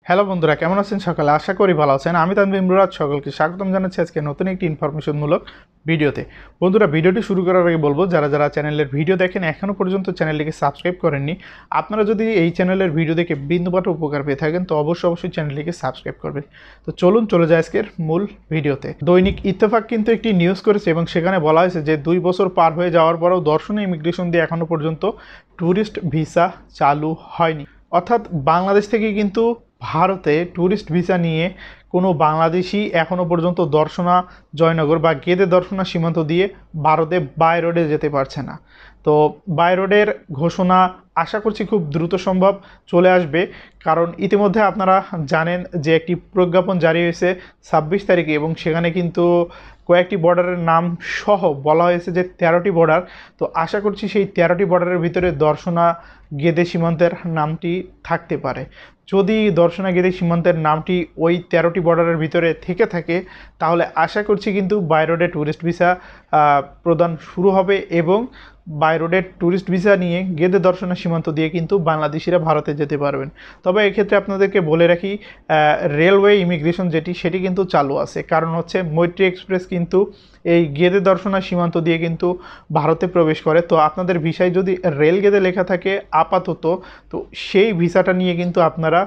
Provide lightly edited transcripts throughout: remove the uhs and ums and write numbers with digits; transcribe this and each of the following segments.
Hello বন্ধুরা, কেমন আছেন? সকালে আশা করি ভালো আছেন। আমি তানভীর ইমরান, সকলকে স্বাগতম জানাচ্ছি আজকে নতুন একটি ইনফরমেশনমূলক ভিডিওতে। বন্ধুরা, ভিডিওটি শুরু করার আগে বলবো, যারা যারা চ্যানেলের ভিডিও দেখেন এখনও পর্যন্ত চ্যানেলটিকে সাবস্ক্রাইব করেননি, আপনারা যদি এই চ্যানেলের ভিডিও দেখে বিন্দুমাত্র উপকার পেয়ে থাকেন তো অবশ্যই চ্যানেলটিকে সাবস্ক্রাইব করবেন। তো চলুন চলে যায় আজকের মূল ভিডিওতে। দৈনিক ইত্তেফাক কিন্তু একটি নিউজ করেছে এবং সেখানে বলা হয়েছে যে 2 বছর পার হয়ে যাওয়ার পরেও দর্শনীয় ইমিগ্রেশন দিয়ে এখনও পর্যন্ত ট্যুরিস্ট ভিসা চালু হয়নি। অর্থাৎ বাংলাদেশ থেকে কিন্তু ভারতে ট্যুরিস্ট ভিসা নিয়ে কোনো বাংলাদেশি এখনও পর্যন্ত দর্শনা জয়নগর বা গেদে দর্শনা সীমান্ত দিয়ে ভারতে বাই রোডে যেতে পারছে না। তো বাই রোডের ঘোষণা আশা করছি খুব দ্রুত সম্ভব চলে আসবে, কারণ ইতিমধ্যে আপনারা জানেন যে একটি প্রজ্ঞাপন জারি হয়েছে 26 তারিখে এবং সেখানে কিন্তু কয়েকটি বর্ডারের নাম সহ বলা হয়েছে যে 13টি বর্ডার। তো আশা করছি সেই 13টি বর্ডারের ভিতরে দর্শনা গেদে সীমান্তের নামটি থাকতে পারে। যদি দর্শনা গেদে সীমান্তের নামটি ওই 13টি বর্ডারের ভিতরে থেকে থাকে তাহলে আশা করছি কিন্তু বাই রোডে ট্যুরিস্ট ভিসা প্রদান শুরু হবে এবং বাই রোডের ট্যুরিস্ট ভিসা নিয়ে গেদে দর্শনা সীমান্ত দিয়ে কিন্তু বাংলাদেশিরা ভারতে যেতে পারবেন। তবে এক্ষেত্রে আপনাদেরকে বলে রাখি, রেলওয়ে ইমিগ্রেশন সেটি কিন্তু চালু আছে, কারণ হচ্ছে মৈত্রী এক্সপ্রেস কিন্তু এই গেদে দর্শনা সীমান্ত দিয়ে কিন্তু ভারতে প্রবেশ করে। তো আপনাদের ভিসায় যদি রেল গেদে লেখা থাকে আপাতত, তো সেই ভিসাটা নিয়ে কিন্তু আপনারা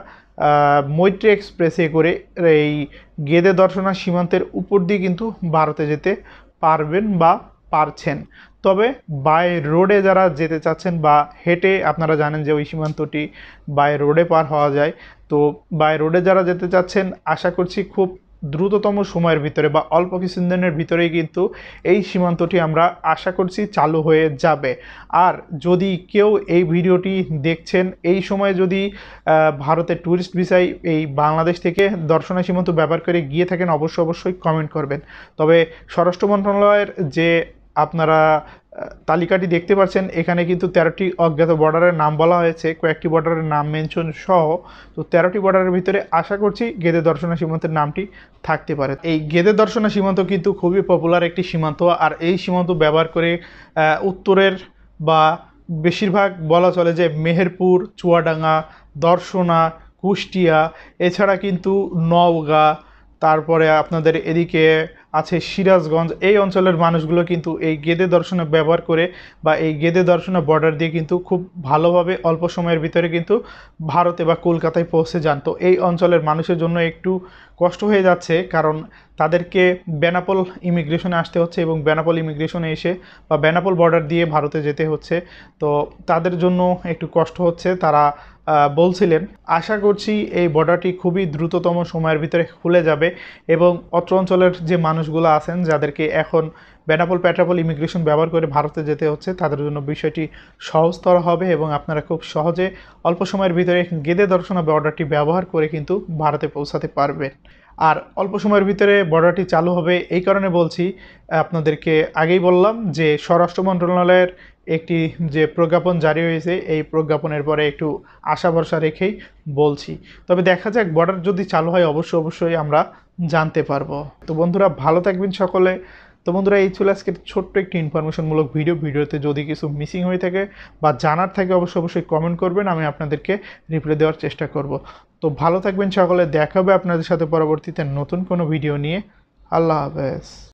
মৈত্রী এক্সপ্রেসে করে এই গেদে দর্শনা সীমান্তের উপর দিয়ে কিন্তু ভারতে যেতে পারবেন বা পারছেন। তবে বাই রোডে যারা যেতে চাচ্ছেন বা হেঁটে, আপনারা জানেন যে ওই সীমান্তটি বাই রোডে পার হওয়া যায়, তো বাই রোডে যারা যেতে চাচ্ছেন আশা করছি খুব দ্রুততম সময়ের ভিতরে বা অল্প কিছুদিনের ভিতরেই কিন্তু এই সীমান্তটি আমরা আশা করছি চালু হয়ে যাবে। আর যদি কেউ এই ভিডিওটি দেখছেন এই সময় যদি ভারতের ট্যুরিস্ট ভিসায় এই বাংলাদেশ থেকে দর্শনা সীমান্ত ব্যবহার করে গিয়ে থাকেন অবশ্যই কমেন্ট করবেন। তবে স্বরাষ্ট্র মন্ত্রণালয়ের যে আপনারা তালিকাটি দেখতে পাচ্ছেন, এখানে কিন্তু 13টি অজ্ঞাত বর্ডারের নাম বলা হয়েছে, কয়েকটি বর্ডারের নাম মেনশন সহ। তো 13টি বর্ডারের ভিতরে আশা করছি গেদে দর্শনা সীমান্তের নামটি থাকতে পারে। এই গেদে দর্শনা সীমান্ত কিন্তু খুবই পপুলার একটি সীমান্ত, আর এই সীমান্ত ব্যবহার করে উত্তরের বা বেশিরভাগ বলা চলে যে মেহেরপুর, চুয়াডাঙ্গা, দর্শনা, কুষ্টিয়া, এছাড়া কিন্তু নওগাঁ, তারপরে আপনাদের এদিকে আছে সিরাজগঞ্জ, এই অঞ্চলের মানুষগুলো কিন্তু এই গেদে দর্শনা ব্যবহার করে বা এই গেদে দর্শনা বর্ডার দিয়ে কিন্তু খুব ভালোভাবে অল্প সময়ের ভিতরে কিন্তু ভারতে বা কলকাতায় পৌঁছে যান। তো এই অঞ্চলের মানুষের জন্য একটু কষ্ট হয়ে যাচ্ছে, কারণ তাদেরকে বেনাপোল ইমিগ্রেশনে আসতে হচ্ছে এবং বেনাপোল ইমিগ্রেশনে এসে বা বেনাপোল বর্ডার দিয়ে ভারতে যেতে হচ্ছে। তো তাদের জন্য একটু কষ্ট হচ্ছে। তারা বলছিলেন, আশা করছি এই বর্ডারটি খুবই দ্রুততম সময়ের ভিতরে খুলে যাবে এবং অত্র অঞ্চলের যে মানুষগুলো আছেন যাদেরকে এখন বেনাপোল পেট্রাপোল ইমিগ্রেশন ব্যবহার করে ভারতে যেতে হচ্ছে তাদের জন্য বিষয়টি সহজতর হবে এবং আপনারা খুব সহজে অল্প সময়ের ভিতরে গেদে দর্শনা বর্ডারটি ব্যবহার করে কিন্তু ভারতে পৌঁছাতে পারবেন। আর অল্প সময়ের ভিতরে বর্ডারটি চালু হবে এই কারণে বলছি, আপনাদেরকে আগেই বললাম যে স্বরাষ্ট্র মন্ত্রণালয়ের একটি যে প্রজ্ঞাপন জারি হয়েছে, এই প্রজ্ঞাপনের পরে একটু আশা ভরসা রেখেই বলছি। তবে দেখা যাক, বর্ডার যদি চালু হয় অবশ্যই আমরা জানতে পারবো। তো বন্ধুরা, ভালো থাকবেন সকলে। তো বন্ধুরা, এই ছিল আজকের ছোট্ট একটি ইনফরমেশনমূলক ভিডিওতে যদি কিছু মিসিং হয়ে থাকে বা জানার থাকে অবশ্যই কমেন্ট করবেন, আমি আপনাদেরকে রিপ্লাই দেওয়ার চেষ্টা করব। তো ভালো থাকবেন সকলে, দেখা হবে আপনাদের সাথে পরবর্তীতে নতুন কোনো ভিডিও নিয়ে। আল্লাহ হাফেজ।